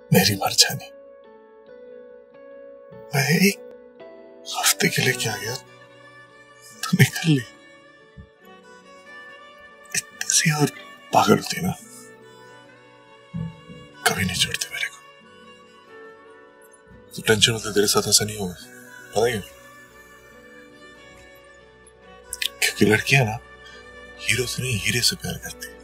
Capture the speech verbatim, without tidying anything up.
मेरी मर्जानी, मैं एक हफ्ते के लिए क्या गया तो निकल ली। इतनी सी और पागल होती ना, कभी नहीं छोड़ती मेरे को। तो टेंशन होती तेरे साथ ऐसा नहीं होगा, पता क्यों? क्योंकि लड़कियां ना हीरो से नहीं हीरे से प्यार करती।